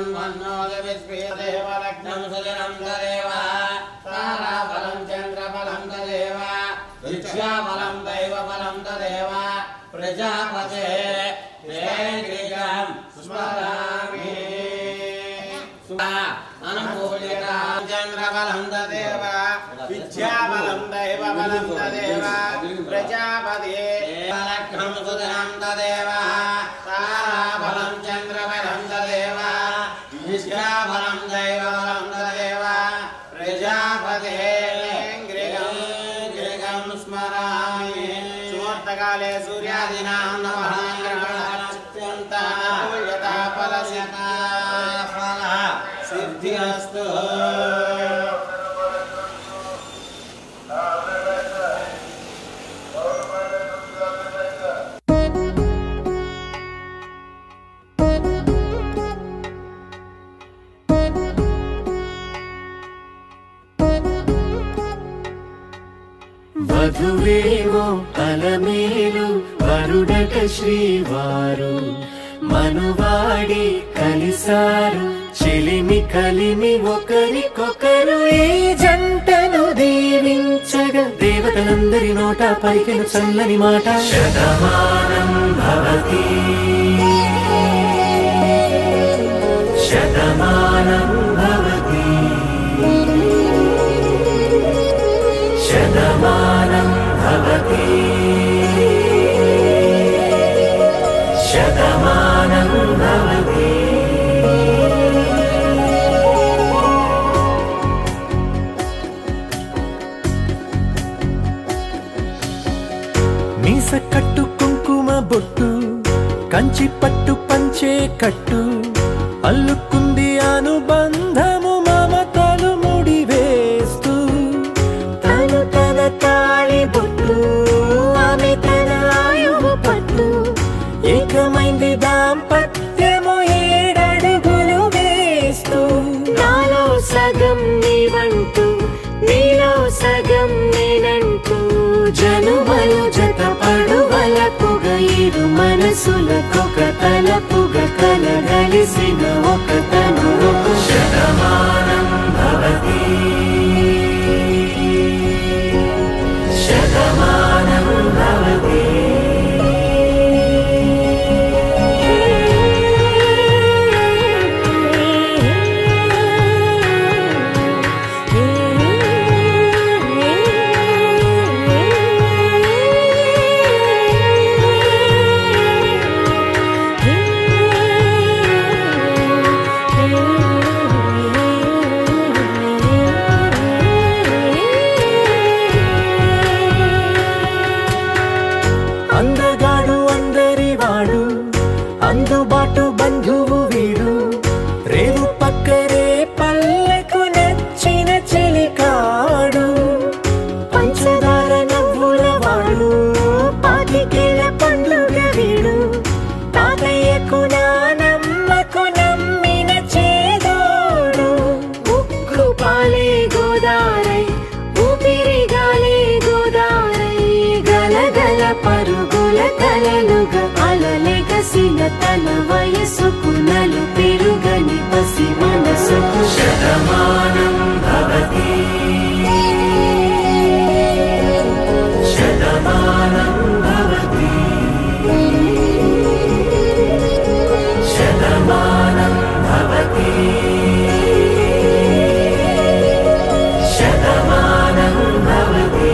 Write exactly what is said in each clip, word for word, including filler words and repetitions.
देवलग्नं सुदिनं तदेव ताराबलं चन्द्रबलं तदेव विद्याबलं दैवबलं तदेव प्रजापते तेन्द्रियं स्मरामि अनुकूलिता चन्द्रबलं तदेव विद्याबलं दैवबलं तदेव प्रजापते देवलग्नं सुदिनं तदेव ताराबलं चन्द्रबलं तदेव विद्याबलं दैवबलं तदेव प्रजापते गृहं स्मरामि सुमुहूर्तकाले सूर्यादीनां नमः ग्रहणात्यन्ता फलस्यता फल सिद्धिरस्तु వధువేమో అలమేలు వరుడట శ్రీవారు మనువాడి కలిసారు చెలిమి కలిమి ఒకరికొకరు ఈ జంటను దీవించగా దేవతలందరి నోట పలికెను చల్లని మాట శతమానం భవతి శతమానం భవతి శతమానం భవతి శతమానం భవతి మీస కట్టు కుంకుమ బొట్టు కంచి పట్టు పంచే కట్టు అల్లుకుంది అనుబంధము మమతలు ముడివేస్తూ తను తన తాళి బొట్టు ఆమె తన ఆయువు పట్టు ఏకమైంది దాంపత్యము ఏడడుగులు వేస్తూ నాలో సగం నీవంటూ నీలో సగం నేనంటూ జనుమలు జత పడువలపుగ ఇరు మనసులకొక తలపుగ కలగలిసిన ఒక తను ఒక శతమానం భవతి శతమానం భవతి అందగాడు అందరి వాడు అందుబాటు బంధువు వీడు రేవు పక్కరే పల్లెకు నచ్చిన చెలికాడు పంచదార నవ్వుల వాడు పాతికేల పండుగ వీడు తాతయ్యకు నానమ్మకు నమ్మిన చేదోడు ఉక్కు పాలే గోదారై ఊపిరిగాలే గోదారై గలగల పరుగుల కలలుగా అలలెగసిన తన వయసుకు నలు పెరుగని పసి మనసుకు శతమానం భవతి శతమానం భవతి శతమానం భవతి శతమానం భవతి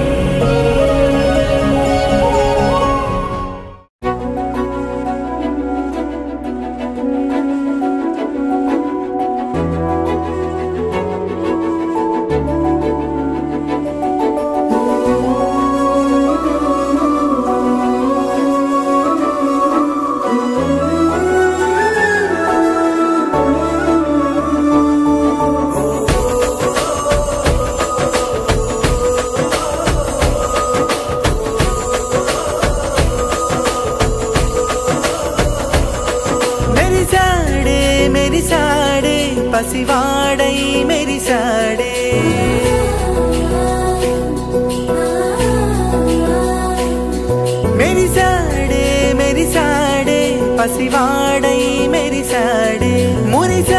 మెరిసాడే మెరిసాడే పసివాడై మెరిసాడే మెరిసాడే మెరిసాడే పసివాడై మెరిసాడే మురిసా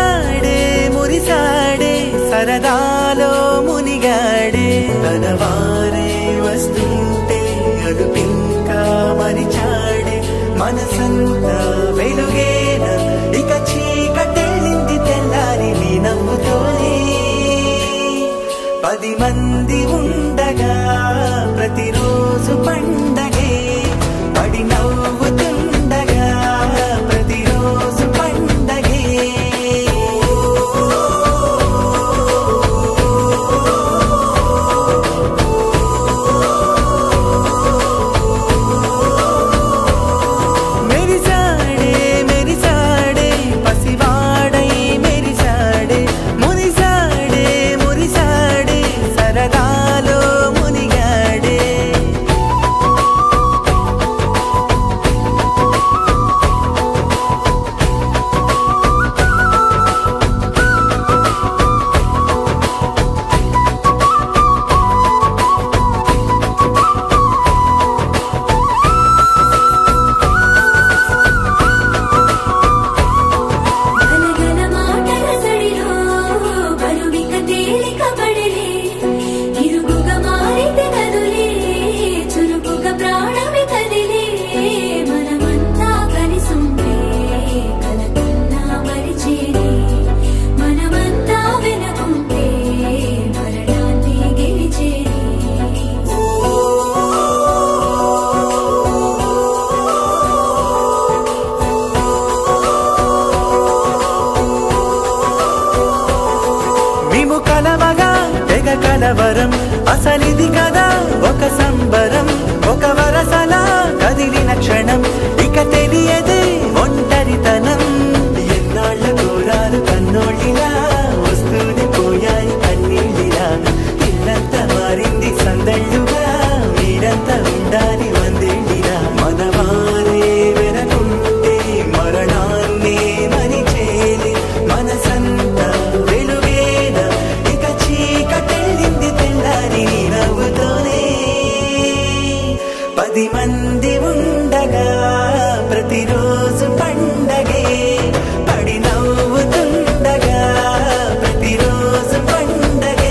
మనసంతా వెలుగేన ఇక చీకటెళ్ళింది తెల్లారి నీ నవ్వుతోనే పది మంది ఉండగా ప్రతిరోజు పండగే పడి నవ్వుతుండగా ప్రతిరోజు పండగే కలవరం అసలిది కదా ఒక సంబరం ఒక వరసలా కదిలిన క్షణం ఇక తెలియదే ఒంటరితనం ఎన్నాళ్ళ కోరాలు కన్నోళ్ళిలా వస్తూనే పోయాయి కన్నీళ్ళిలా ఇల్లంతా మారింది సందళ్ళుగా మీరంతా ఉండాలి వందేళ్ళిలా మనవారే వెనకుంటే మరణాన్ని మరిచేలే మనసంతా వెలుగేన ఇక చీకటెళ్ళింది తెల్లారి నవ్వుతోనే పది మంది ఉండగా ప్రతిరోజు పండగే పడి నవ్వుతుండగా ప్రతిరోజు పండగే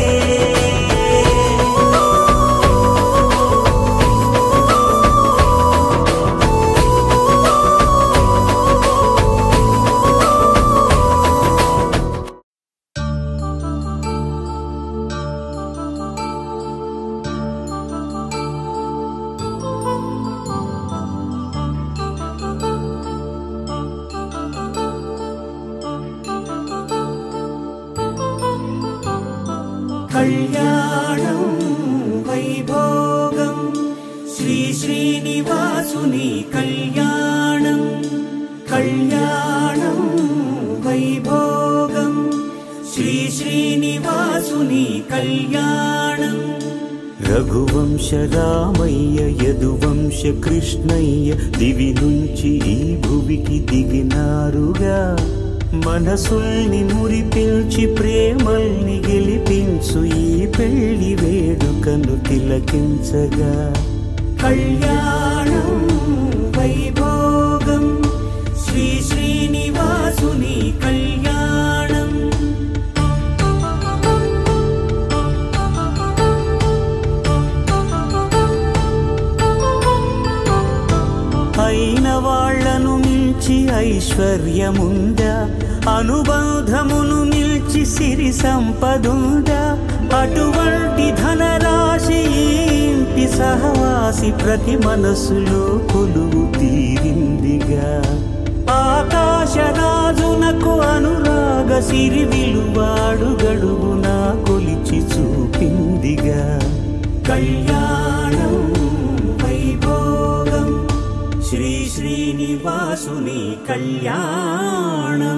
కళ్యాణం వైభోగం శ్రీ శ్రీనివాసుని కళ్యాణం కళ్యాణం వైభోగం శ్రీ శ్రీనివాసుని కళ్యాణం రఘువంశ రామయ్య యదువంశ కృష్ణయ్య దివి నుంచి ఈ భువికి దిగినారుగా మనసుల్ని మురిపించి ప్రేమల్ని గెలిపించు ఈ పెళ్లి వేడుకను తిలకించగా కళ్యాణం వైభోగం శ్రీ శ్రీనివాసుని కళ్యాణం అయిన వాళ్లను మించి ఐశ్వర్యముందా అనుబంధమును మిల్చి సిరి సంపదుందా అటువంటి ధనరాశి ఇంటి సహవాసి ప్రతి మనసులో కొలువు తీరిందిగా ఆకాశరాజునకు అనురాగ సిరి విలువాడు గడువునా కొలిచి చూపిందిగా కళ్యాణం వైభోగం శ్రీ శ్రీనివాసుని కళ్యాణం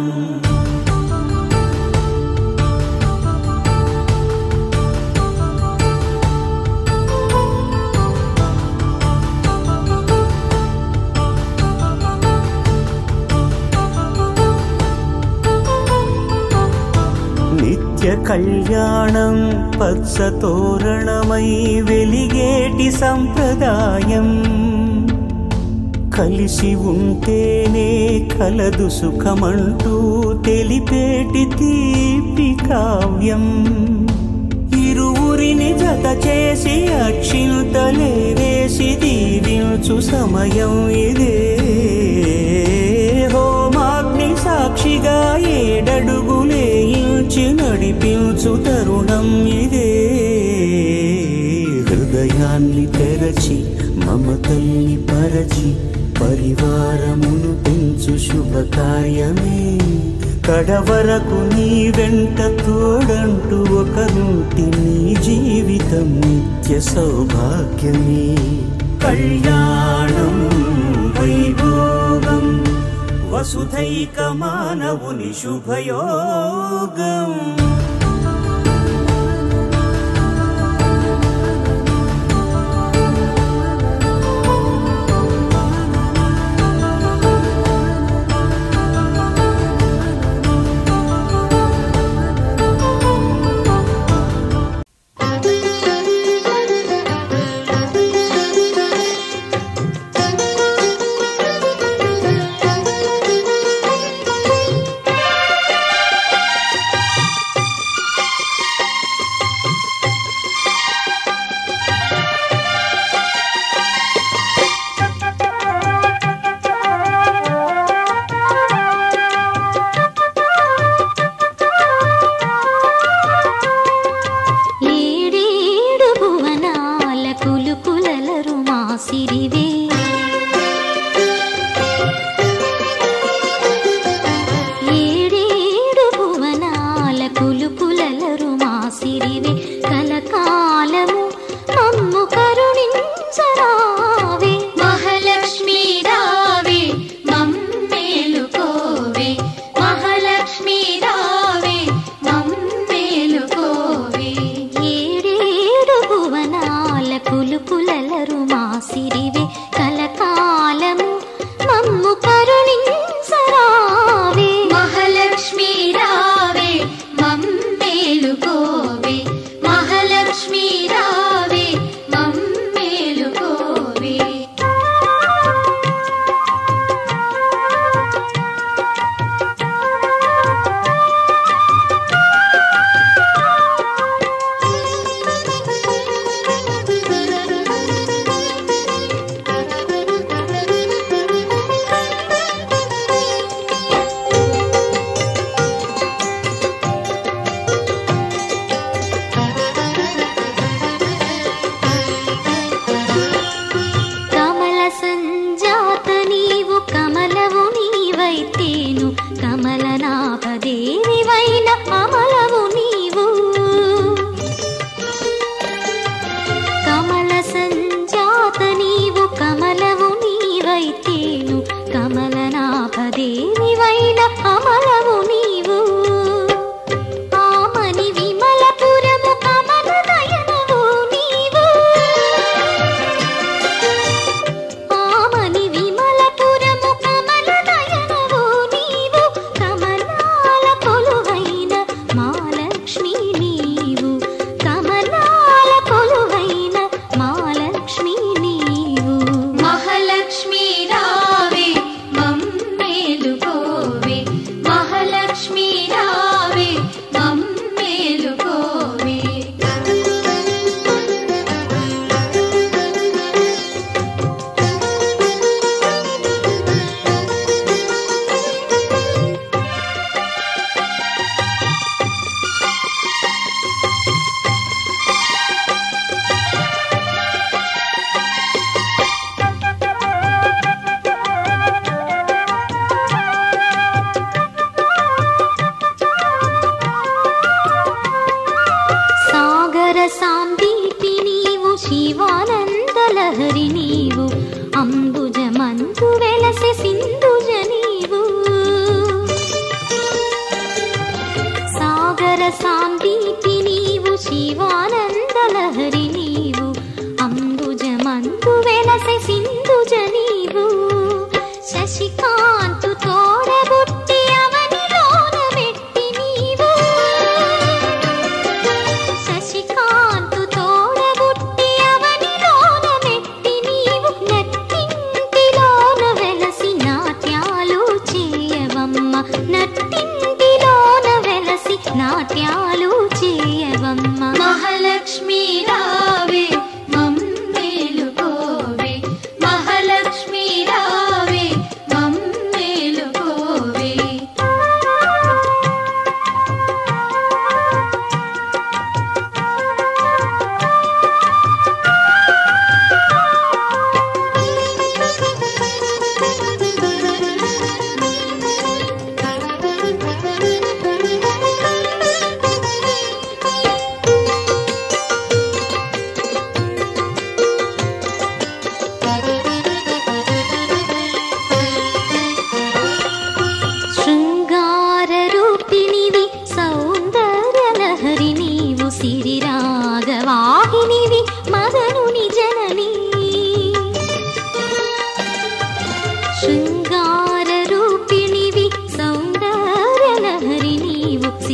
నిత్య కళ్యాణం పచ్చ తోరణమై వెలిగేటి సంప్రదాయం కలిసి ఉంటేనే కలదు సుఖమంటూ తెలిపేటి తీపి కావ్యం ఇరువురిని జత చేసి అక్షింతలే వేసి దీవించు సమయం ఇదే సాక్షిగా ఏడడుగులేయించి నడిపించు తరుణం ఇదే. హృదయాన్ని తెరచి మమతల్ని పరచి పరివారమును పెంచు శుభకార్యమే. కడవరకు నీ వెంట తోడంటూ ఒకరుంటి నీ జీవితం నిత్య సౌభాగ్యమే. కళ్యాణం వైభోగం వసుధైక మానవుని శుభయోగం. మహాలక్ష్మి రావే మమ్మేలుకోవే.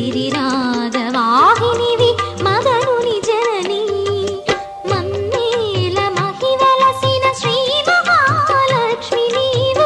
గిరిరాజవాహినివి మదనుని జననీ మన్నేల మహివలసిన శ్రీ మహాలక్ష్మి నీవు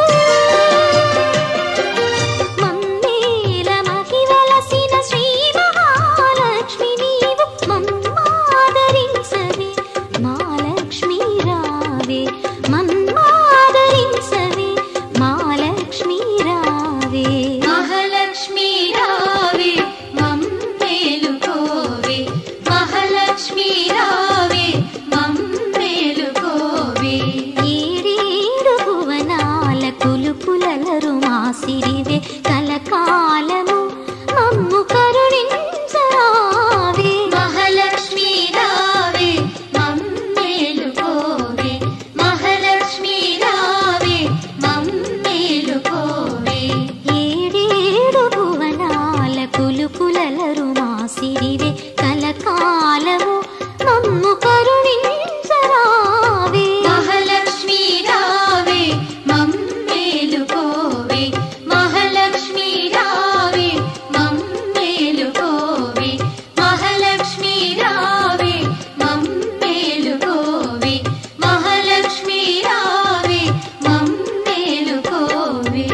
మన్నేల మహివలసిన శ్రీ మహాలక్ష్మి నీవు మన్మాదరించవే మాలక్ష్మి రావే మన్మాదరించవే మాలక్ష్మి రావే మహాలక్ష్మి రావే మమ్మేలుకోవే మహాలక్ష్మి రావే మమ్మేలుకోవే ఏడేడు భువనాల కులుకులలరు మాసిరివే కలకాలము మమ్ము కరుణించరావే మహాలక్ష్మి రావే మమ్మేలుకోవే మహాలక్ష్మి రావే మమ్మేలుకోవే ఏడేడు భువనాల కులుకులలరు మాసిరివే కలకాలము మమ్ము కరుణించరావే మహాలక్ష్మి రావే మమ్మేలుకోవే మహాలక్ష్మి రావే మమ్మేలుకోవే మహాలక్ష్మి రావే మమ్మేలుకోవే మహాలక్ష్మి రావే మమ్మేలుకోవే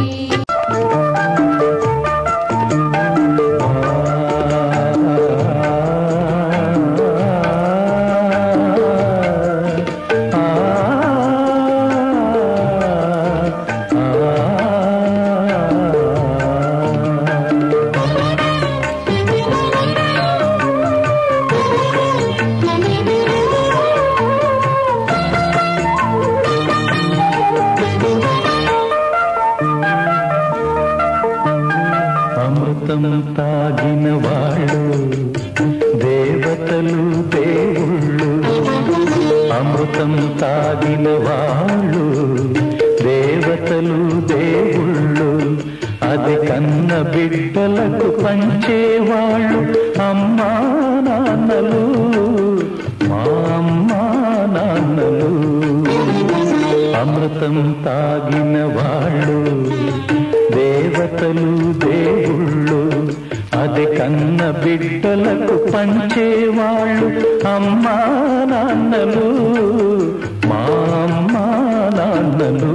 అమృతం తాగిన వాళ్ళు దేవతలు దేవుళ్ళు అమృతం తాగిన వాళ్ళు దేవతలు దేవుళ్ళు అది కన్న బిడ్డలకు పంచేవాళ్ళు అమ్మా నాన్నలు మా అమ్మా నాన్నలు అమృతం తాగిన వాళ్ళు దేవతలు దేవుళ్ళు అది కన్న బిడ్డలకు పంచేవాళ్ళు అమ్మా నాన్నలు మా అమ్మా నాన్నలు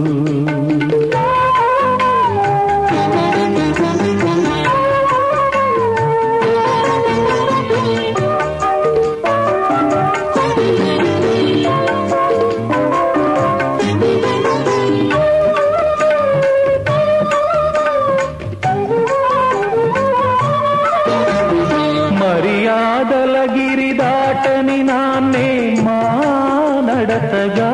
మర్యాదల గిరి దాటని నాన్నే మా నడతగా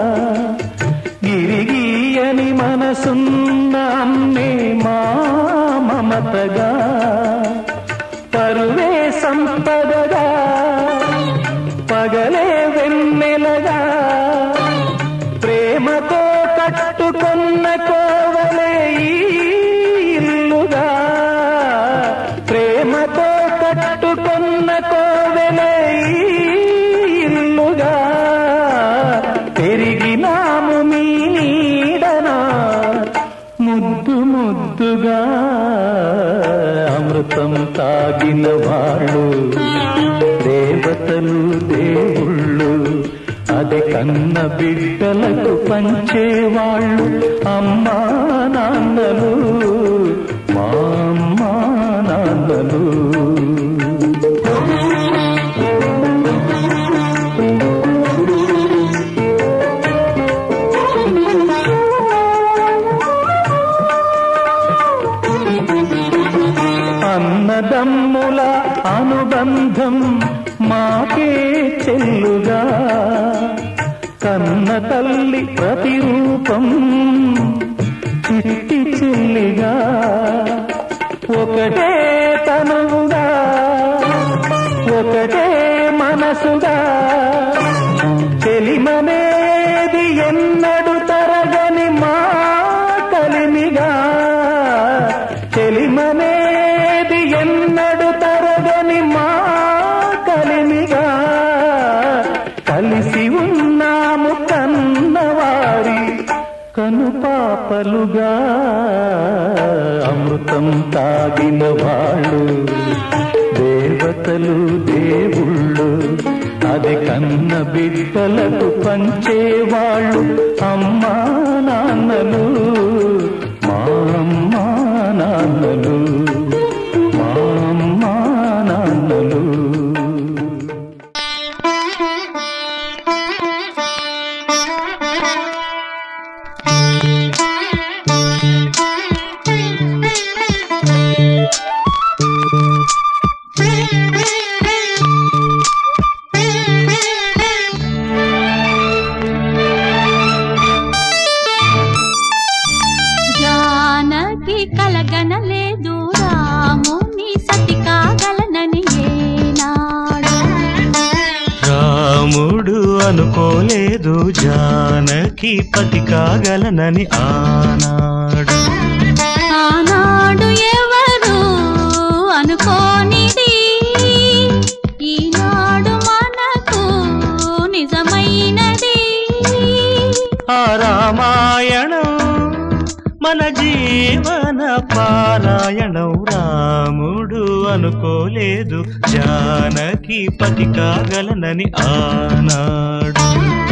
గిరిగీయని మనసున్న అమ్మే మా మమతగా పరువే సంపదగా పగలే వెన్నెలగా ప్రేమతో కట్టుకున్న కోవలే ఈ ఇల్లుగా ప్రేమతో కట్టుకున్న కోవెలే ఈ ఇల్లుగా పెరిగినాము మీ నీడనా ముద్దు ముద్దుగా అమృతం తాగిన వాళ్ళు దేవతలు దేవుళ్ళు అది కన్న బిడ్డలకు పంచేవాళ్ళు అమ్మా నాన్నలు మా అమ్మా నాన్నలు అన్నదమ్ముల అనుబంధం మాకే చెల్లుగా కన్న తల్లి ప్రతిరూపం చిట్టి చెల్లిగా ఒకటే తనువుగా ఒకటే మనసుగా చెలిమనేది ఎన్నడు తరగని మా కలిమిగా చెలిమనేది ఎన్నడు తరగని మా కలిమిగా కలిసి ఉన్నాము కన్నవారి కనుపాపలుగా అమృతం తాగిన వాళ్ళు దేవతలు దేవుళ్ళు, అది కన్న బిడ్డలకు పంచేవాళ్ళు అమ్మా నాన్నలు, మా అమ్మా నాన్నలు, మా అమ్మా నాన్నలు. కలగనలేదు రాముని సతి కాగలనని ఏనాడు, రాముడు అనుకోలేదు జానకి పతి కాగలనని ఆనాడు. ఆనాడు ఎవరు అనుకోనిది ఈనాడు మనకు నిజమైనది. ఆ రామాయణం మన జీవన పారాయణం, రాముడు అనుకోలేదు జానకి పతి కాగలనని ఆనాడు.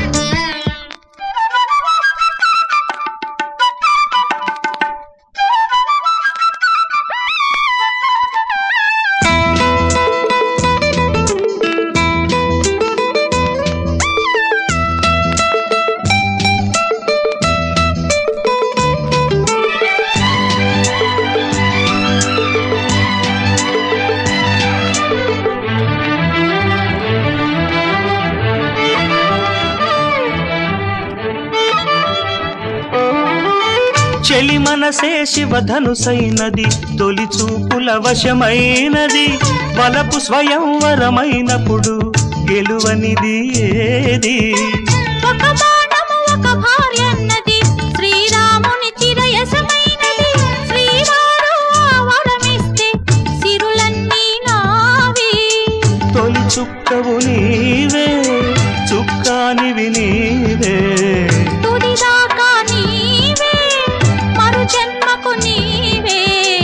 చెలి మనసే శివధనుసైనది, తొలి చూపుల వశమైనది, వలపు స్వయంవరమైనప్పుడు గెలువనిది ఏది. ఒక బాణము ఒక భార్యన్నది, శ్రీరాముని చిరయసమైనది, శ్రీవారు వరమిస్తే సిరులన్నీ నావి. తొలి చుక్కవు నీవే, చుక్కానివి నీవే, తుదిదాకా నీవే, మరు జన్మకు నీవే.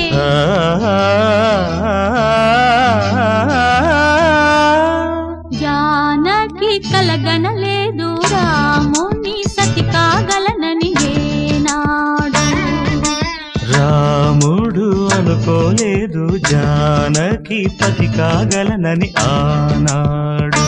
జానకి కలగనలేదు రాముని సతి కాగలనని ఏనాడు, రాముడు అనుకోలేదు జానకి పతి కాగలనని ఆనాడు.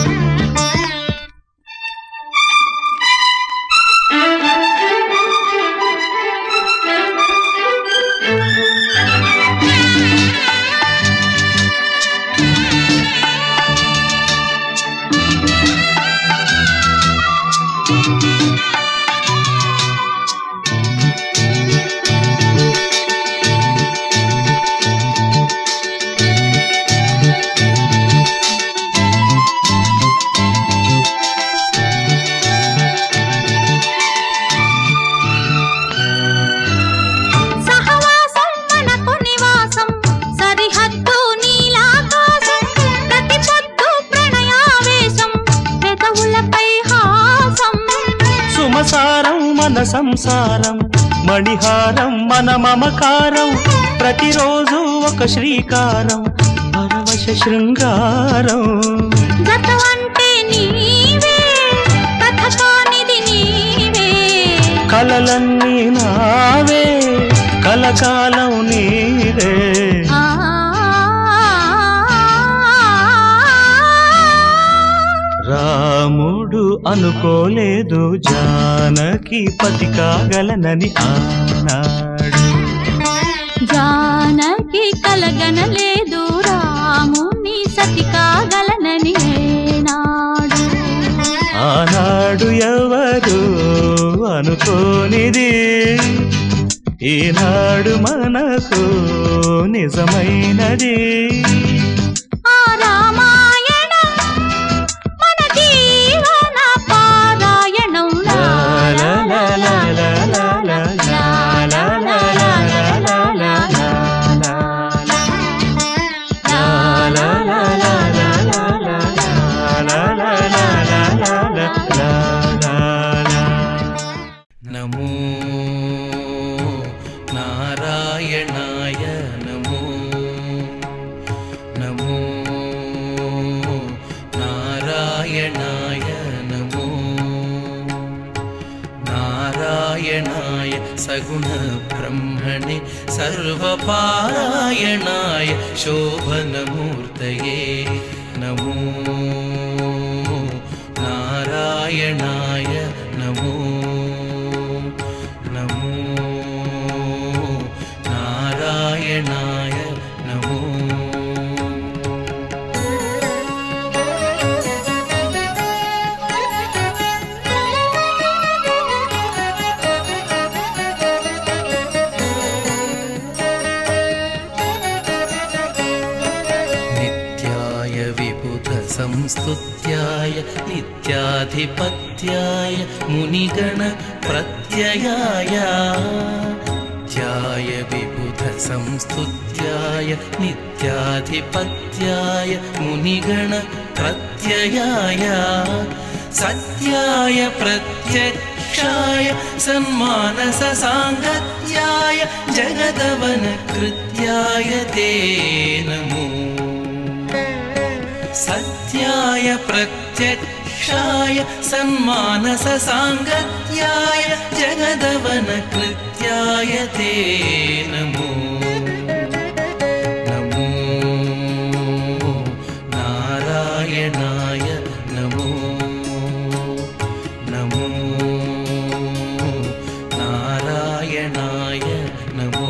సుమసారం మన సంసారం, మణిహారం మన మమకారం, ప్రతిరోజు ఒక శ్రీకారం, పరవశ శృంగారం. జతవంటే నీవే, కథ కానిది నీవే, కలలన్నీ నావే, కలకాలం నీవే. రాముడు అనుకోలేదు జానకి పతి కాగలనని ఆనాడు, జానకి కలగనలేదు రాముని సతి కాగలనని ఏనాడు. ఆనాడు ఎవరు అనుకోనిది ఈనాడు మనకు నిజమైనది. ఆ రామాయణం మన జీవన పారాయణం. లా లా లా లా లా లా లా లా లా లా లా లా లా లా నమో నారాయణాయ నమో सगुण ब्रह्मणे सर्वपारायणाय शोभनमूर्तये नमो नारायणाय नमो नमो नारायणाय नमो संस्तुत्याय नित्याधिपत्याय मुनिगण प्रत्ययाय ध्याय विबुध संस्तुत्याय नित्याधिपत्याय मुनिगण प्रत्ययाय सत्याय प्रत्यक्षाय सन्मानस सांगत्याय जगदवन कृत्याय ते नमो सत्याय प्रत्यक्षाय सन्मानस सांगत्याय जगदवन कृत्याय ते नमो नमो नारायणाय नमो नमो नारायणाय नमो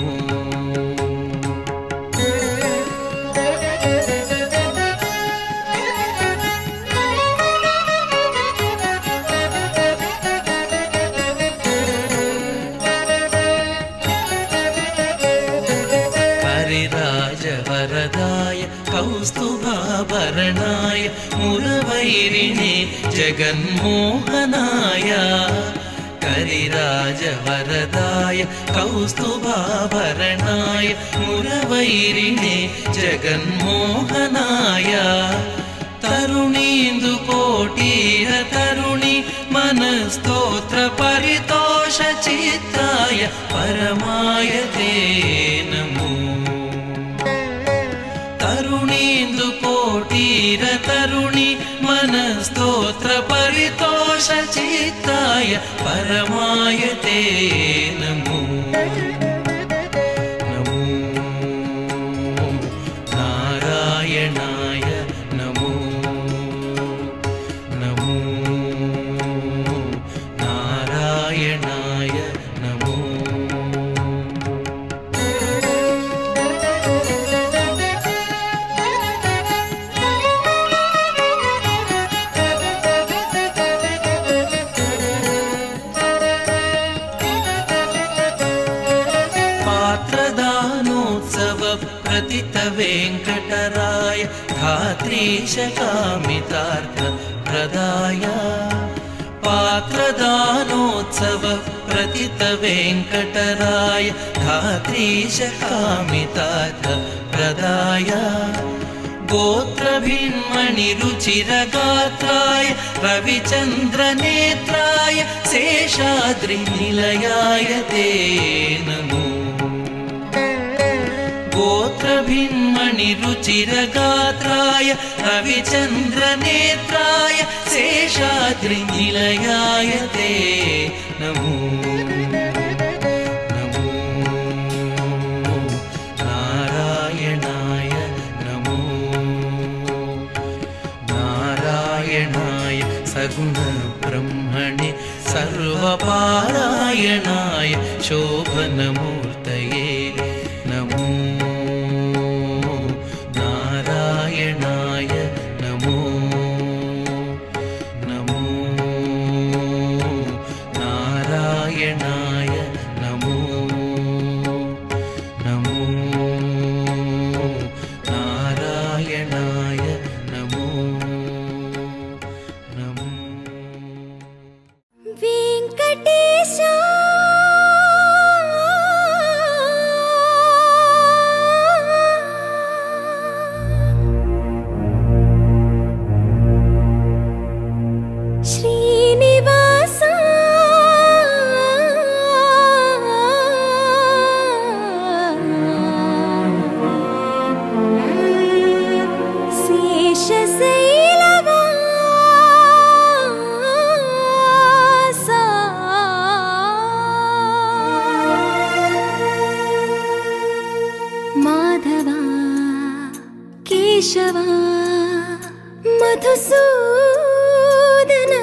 वरदाय कौस्तुभाभरणाय मुरवैरिणे जगन्मोहनाय करिराजवरदाय कौस्तुभाभरणाय मुरवैरिणे जगन्मोहनाय तरुणीन्दु कोटीर तरुणी मनस्तोत्र परितोष चित्ताय परमाय ते नमो तरुणीन्दु कोटीर तरुणी मनस्तोत्र परितोष चित्ताय परमाय ते नमो नमो नारायणाय नमो नमो नारायणाय नमो प्रतित वेंकटराय धात्रीश कामितार्थ प्रदाय पात्रदानोत्सव प्रतित वेंकटराय धात्रीश कामितार्थ प्रदाय गोत्रभिन्मणि रुचिरगात्राय रविचन्द्रनेत्राय शेषाद्रिनिलयाय ते नमो गोत्रभिन्मणि रुचिरगात्राय रविचन्द्रनेत्राय शेषाद्रिनिलयाय ते नमो नमो नारायणाय नमो नारायणाय सगुण ब्रह्मणे सर्वपारायणाय शोभनमूर्तये नमो नारायणाय नमो नमो नारायणाय नमो नमो नारायणाय नमो नमो वेंकटेश కేశవా మధుసూదనా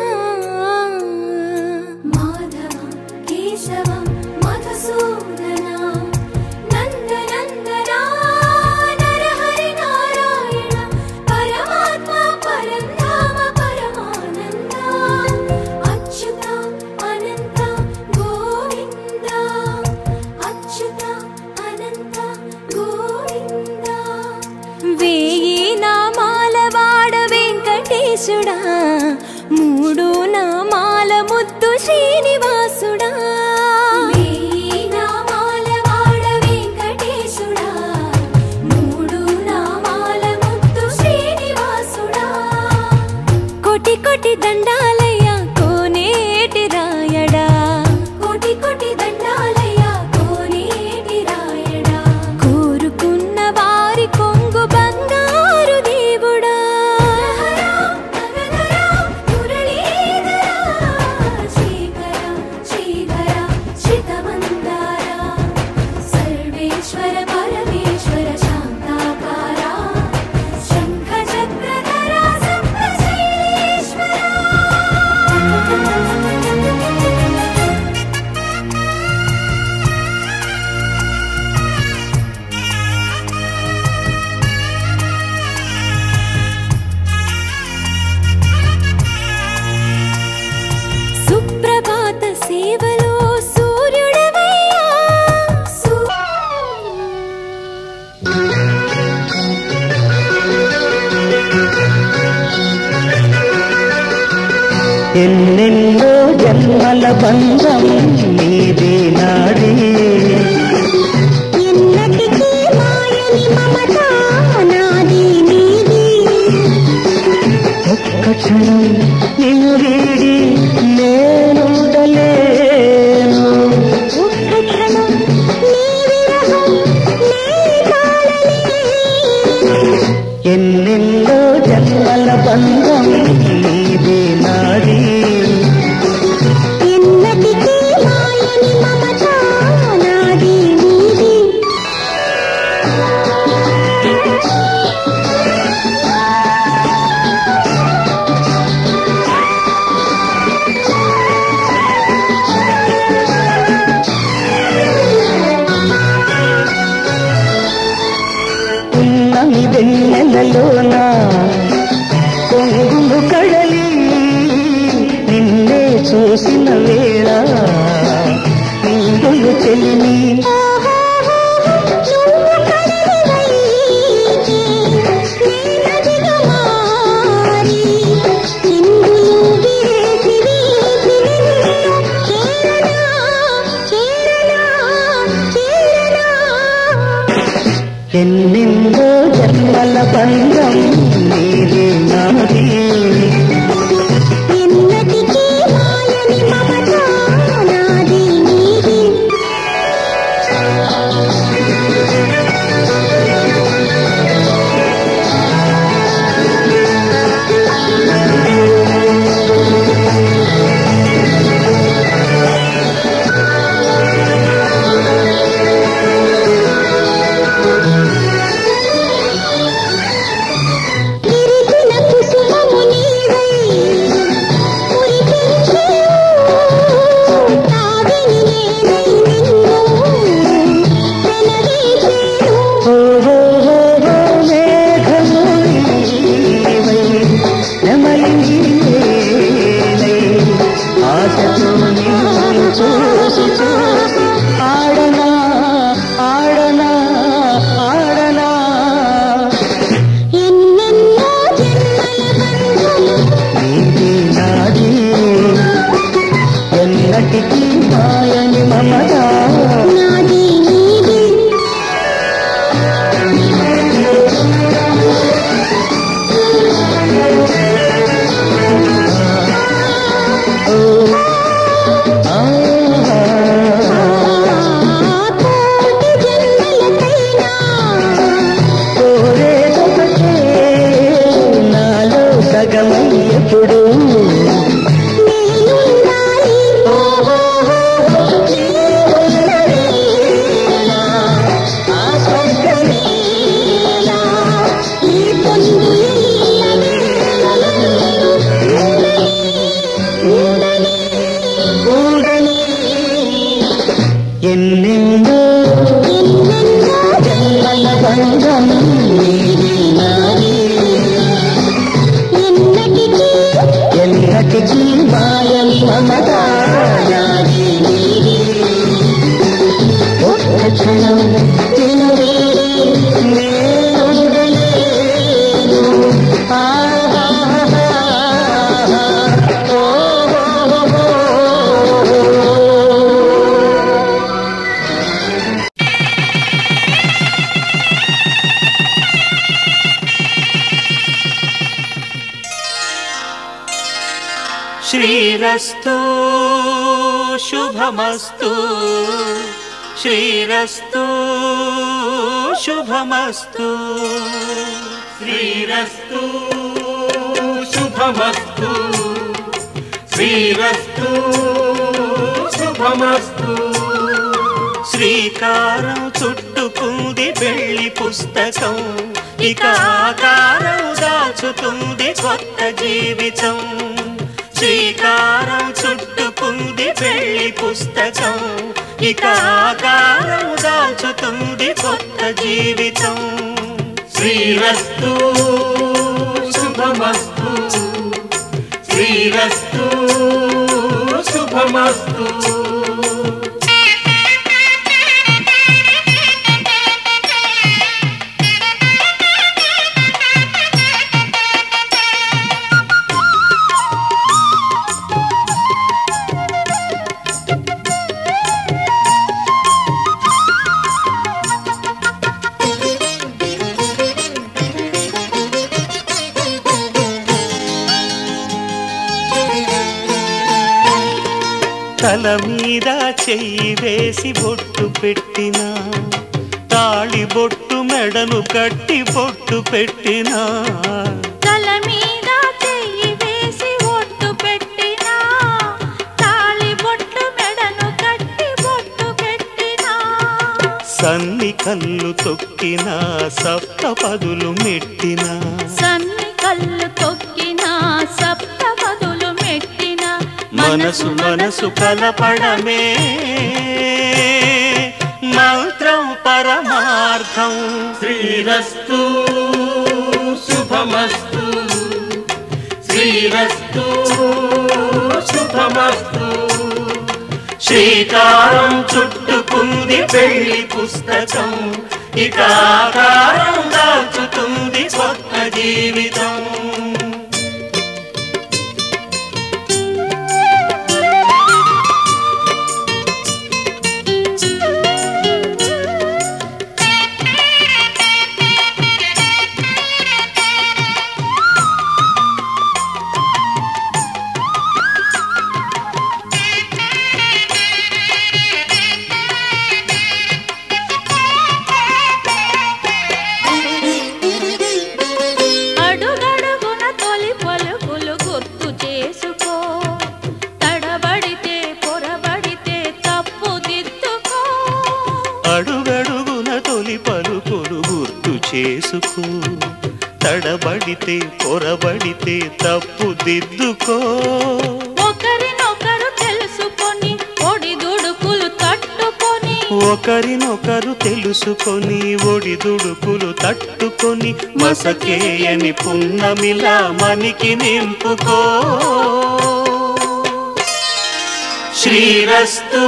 మాధవ కేశవ మధుసూదనా నందనందనా నరహరి నారాయణ పరమాత్మ పరంధామ పరమానంద అచ్యుత అనంత గోవింద అచ్యుత అనంత గోవింద వేయి నామాల వాడ వెంకటేశుడా మూడు నామాల ముద్దు శ్రీనివాసుడా వేయి నామాల వాడ వెంకటేశుడా మూడు నామాల ముద్దు శ్రీనివాసుడా కోటి కోటి దండాలయ్య కోనేటి రాయడా కోటి కోటి దండాలయ్య కోనేటి రాయడా కోరుకున్న వారి కొంగు బంగారు దేవుడా శ్రీకర శ్రీధర శ్రితమందార సర్వేశ్వర పరమేశ్వర శాంతాకార శంఖ చక్రధర సప్తశైలేశ్వర సుప్రభాత సేవలో సూర్యుడవయ్యా ఎన్నెన్నో జన్మల బంధం నీదే నాడే ఎన్నటికీ మాయని మమత నాది నీది ఒక్క క్షణం నిన్ను వీడి నేనుండలేను ఒక్క క్షణం నీ విరహం నీ తాళలేను ఎన్నెన్నో జన్మల బంధం నీదే నాడే ఎన్నటికీ మాయని మమత నాది నీది ఉన్నమి వెన్నెలలోన కొంగులు కడలి నిన్నే చూసిన వేళ నిండులు చెలిమి ఎన్నెన్నో జన్మల బంధం నీదే నాది ఎన్నటికీ మాయని మమత నాది నీది శ్రీరస్తు శుభమస్తు శ్రీరస్తు శుభమస్తు శ్రీరస్తు శుభమస్తు శ్రీరస్తు శుభమస్తు శ్రీకారం చుట్టుకుంది పెళ్లి పుస్తకం ఇక ఆకారం దాచుతుంది కొత్త జీవితం శ్రీకారం చుట్టుకుంది పెళ్లి పుస్తకం ఇక ఆకారం దాచుతుంది కొత్త జీవితం శ్రీరస్తు శుభమస్తు శ్రీరస్తు శుభమస్తు తల మీద చెయ్యి వేసి బొట్టు పెట్టినా తాళి బొట్టు మెడను కట్టి బొట్టు పెట్టినా తల మీద చెయ్యి వేసి బొట్టు పెట్టినా తాళి బొట్టు మెడను కట్టి బొట్టు పెట్టినా సన్ని కళ్ళు తొక్కినా సప్త పదులు మెట్టినా సన్ని కళ్ళు తొక్కినా సప్త పదులు మెట్టినా మనసు మనసు కలపడమే మంత్రం పరమార్థం శ్రీరస్తు శుభమస్తు శ్రీరస్తు శుభమస్తు శ్రీకారం చుట్టుకుంది పెళ్లి పుస్తకం ఇక ఆకారం దాచుతుంది కొత్త జీవితం చేసుకో తడబడితే పొరబడితే తప్పు దిద్దుకో ఒకరినొకరు తెలుసుకొని ఒడిదుడుకులు తట్టుకొని ఒకరినొకరు తెలుసుకొని ఒడిదుడుకులు తట్టుకొని మసకేయని పున్నమిలా మనికి నింపుకో శ్రీరస్తు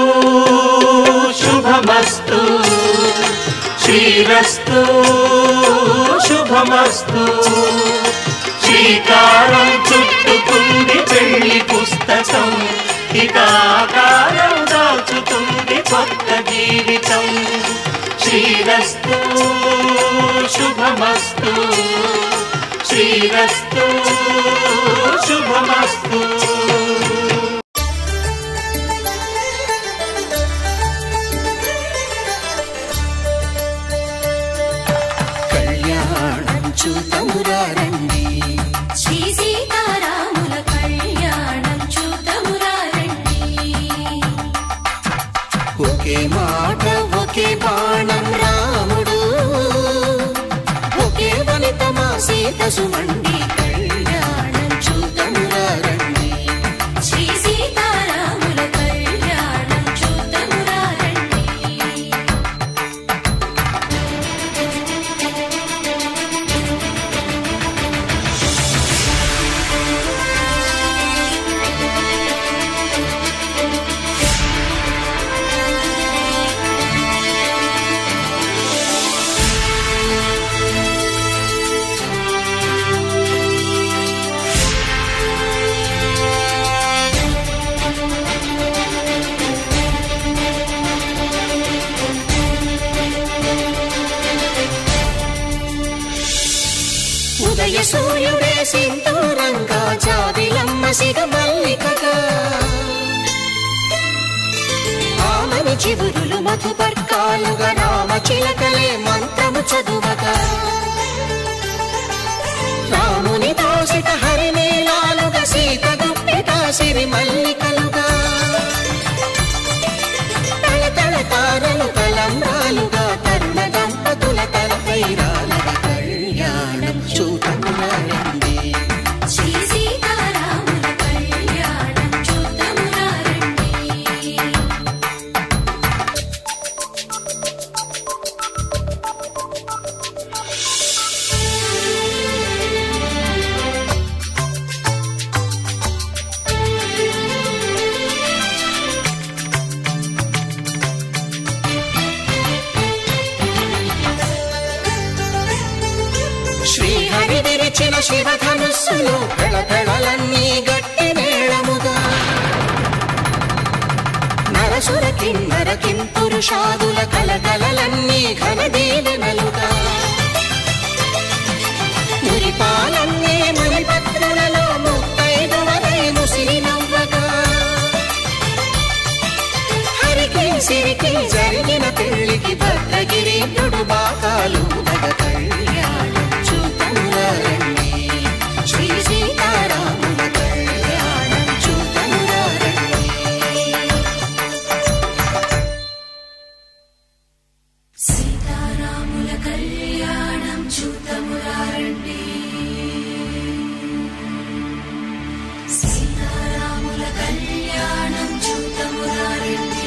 శుభమస్తు శ్రీరస్తు శుభమస్తు శ్రీకారం చుట్టుకుంది పెళ్లి పుస్తకం ఇక ఆకారం దాచుతుంది కొత్త జీవితం శ్రీరస్తు శుభమస్తు శ్రీరస్తు శుభమస్తు చూతమురారండి శ్రీ సీతారాముల కళ్యాణం చూతమురారండి ఒకే మాట ఒకే బాణం రాముడు ఒకే వనిత మా సీత సుమండి కళ్యాణం చూతమురారండి శ్రీ సీతారాముల కళ్యాణం చూతమురారండి జయసూర్యుడే సింధూరంగా జాబిలమ్మ సిగ మల్లికగా ఆమని చివురులు మధుపర్కాలుగా రామ చిలకలే మంత్రము చదువగా రాముని దోసిట హరినీలాలుగా సీత గుప్పిట సిరి మల్లికలుగా తల తల తారలు తలంబ్రాలుగా తరుణ దంపతుల తలపై రాలగా కళ్యాణం చూడమురారండి శ్రీ సీతారాముల కళ్యాణం చూడమురారండి శ్రీహరి విరిచిన శివధనుస్సులు పెళపెళలన్నీ గట్టి మేళముగా నరసుర కిన్నర కింపురుషాదుల కలకలలన్నీ ఘన దీవెనలుగా మురిపాలన్నీ మణిపత్రులలో ముత్తైదువలై ముసిరి నవ్వగా హరికి సిరికి జరిగిన పెళ్లికి భద్రగిరీంద్రుడు బాకాలు దగ కళ్యాణం చూడమురారండి శ్రీ సీతారాముల కళ్యాణం చూడమురారండి సీతారాముల కళ్యాణం చూడమురారండి సీతారాముల కళ్యాణం చూడమురారండి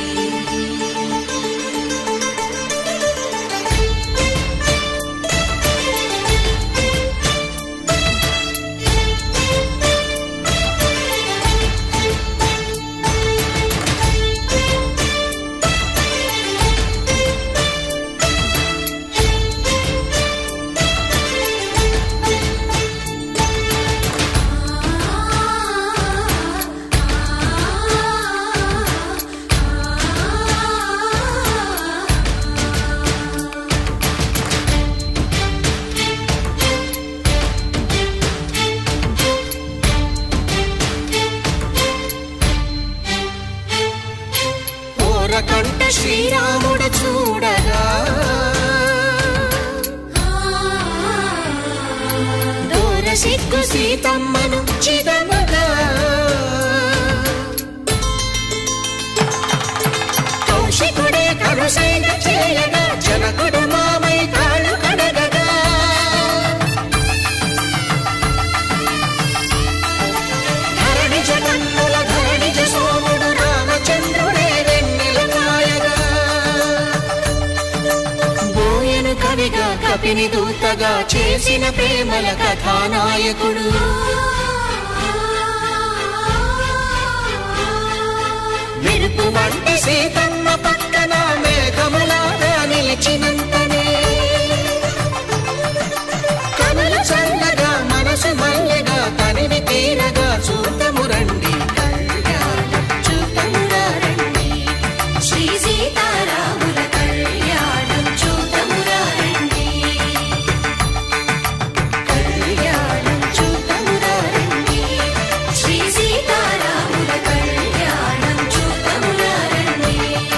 కంట శ్రీరాముడు చూడగా దూర సిగ్గు సీతమ్మను చిదమగా కౌశికుడే కరుసైన చేయగా జనకుడు మామై కాళ్ళు కడగగా ధరణి జగన్నుల ధరణిజ సోముడు రామచంద్రుడే కవిగా కపిని దూతగా చేసిన ప్రేమల కథానాయకుడు మెరుపు వంటి సీతమ్మ పక్కన మేఘములాగా నిలిచినంతనే కనులు చల్లగా మనసు మల్లెగా తనివి తీరగా చూడమురండి కళ్యాణం చూడమురారండి శ్రీ సీతారాముల కళ్యాణం చూడమురారండి కళ్యాణం చూడమురారండి శ్రీ సీతారాముల కళ్యాణం చూడమురారండి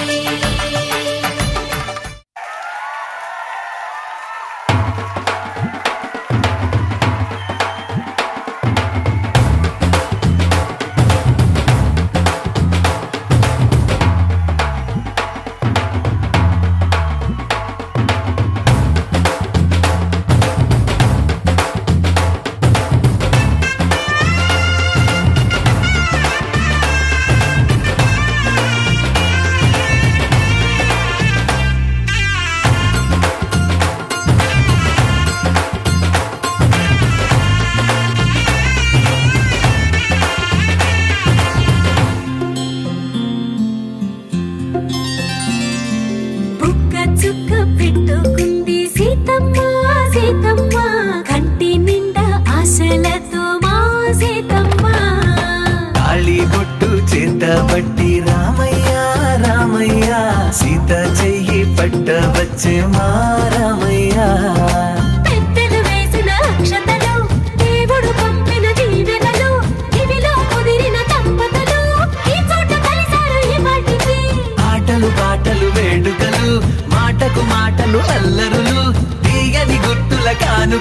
పట్టి రామయ్య రామయ్య సీత చెయ్యి పట్టవచ్చే మా రామయ్య పెద్దలు వేసిన అక్షతలు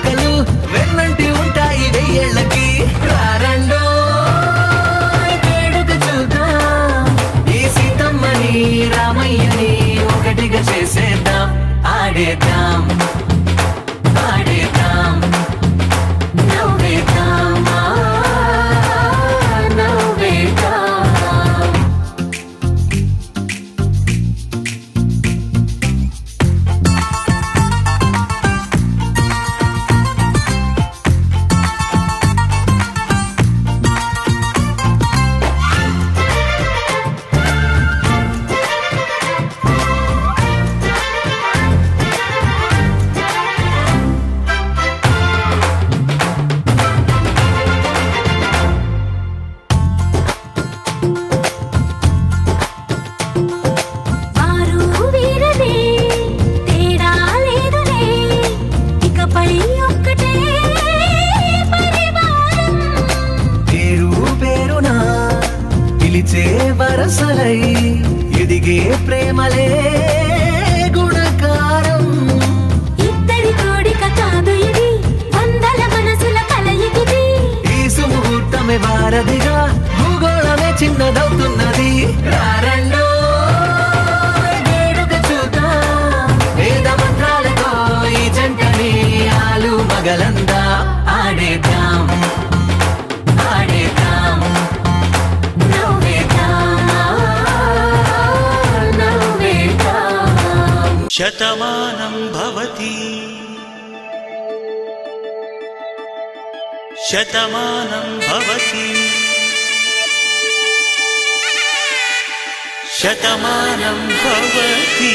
వేడుకలు వెన్నంటి ఉంటాయి వెయ్యేళ్ళకి. రారండో వేడుక చూద్దాం, ఈ సీతమ్మని రామయ్యని ఒకటిగా చేసేద్దాం. ఆడేద్దాం ఆడేద్దాం నవ్వేద్దాం నవ్వేద్దాం. వరసలై ఎదిగే ప్రేమలే గుణకారం. ఇద్దరి కోడిక కాదు ఇది, వందల మనసుల కలయికిది. ఈ సుముహూర్తమే వారధిగా భూగోళమే చిన్నదవుతున్నది. రారండో వేడుక చూద్దాం, వేద మంత్రాలతో ఈ జంటని ఆలు మగలందా. ఆడేద్దాం ఆడేద్దాం శతమానం భవతి శతమానం భవతి శతమానం భవతి.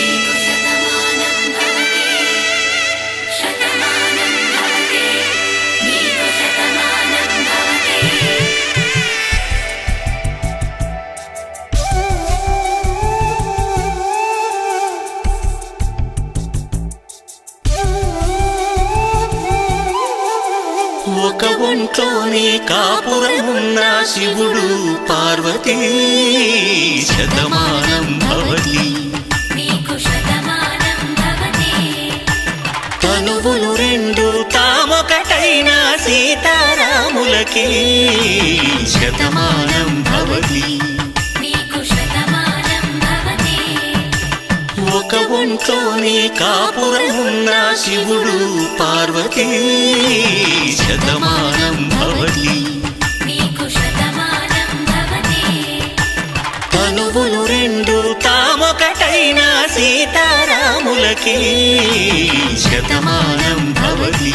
ఒక ఒంట్లోనే కాపురమున్న శివుడు పార్వతీ. శతమానం భవతి తనువులు రెండు తామొకటైన సీతారాములకి. శతమానం భవతి ఒక ఒంట్లోనే కాపురమున్న శివుడు పార్వతీ. శతమానం భవతి తనువులు రెండు తామొకటైన సీతారాములకి. శతమానం భవతి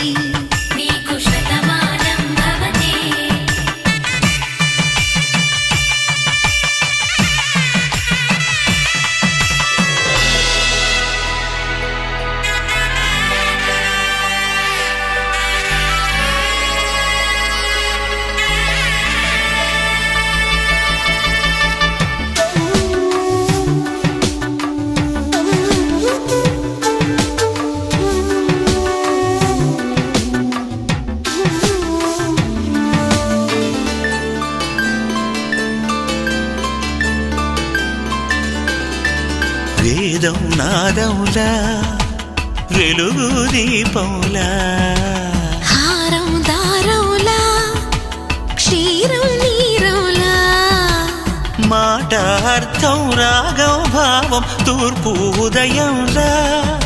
వేదం నాదములా వెలుగు దీపములా. హారం దారములా క్షీరం నీరములా. మాట అర్థం రాగం భావం తూర్పు ఉదయంలా.